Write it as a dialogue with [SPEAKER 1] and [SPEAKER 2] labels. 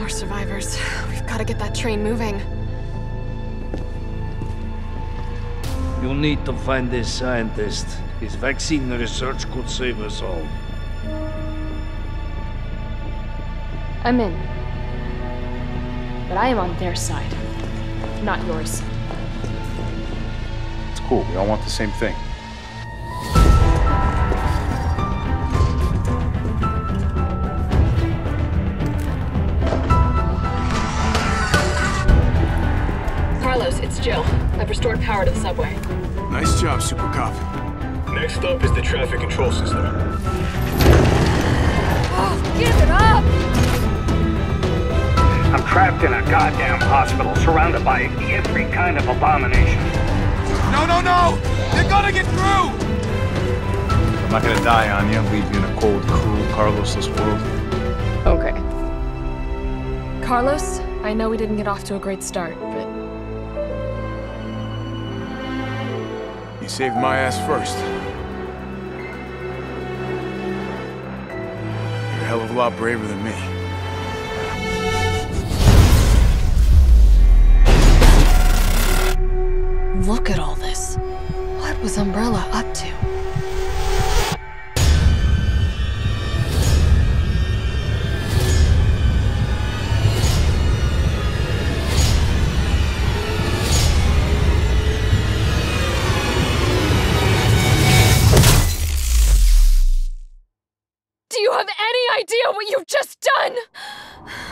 [SPEAKER 1] more survivors. We've got to get that train moving.
[SPEAKER 2] You need to find this scientist. His vaccine research could save us all.
[SPEAKER 3] I'm in. But I am on their side, not yours.
[SPEAKER 4] It's cool, we all want the same thing.
[SPEAKER 1] Carlos, it's Jill. I've restored power to the subway.
[SPEAKER 5] Nice job, Super Cop.
[SPEAKER 6] Next up is the traffic control system.
[SPEAKER 1] Oh, give it up!
[SPEAKER 7] I'm trapped in a goddamn hospital, surrounded by every kind of abomination.
[SPEAKER 5] No, no, no! They're gonna get through!
[SPEAKER 4] I'm not gonna die on you, leave you in a cold, cruel, Carlosless world.
[SPEAKER 3] Okay.
[SPEAKER 1] Carlos, I know we didn't get off to a great start, but...
[SPEAKER 5] You saved my ass first. You're a hell of a lot braver than me.
[SPEAKER 1] Look at all this. What was Umbrella up to? Do you have any idea what you've just done?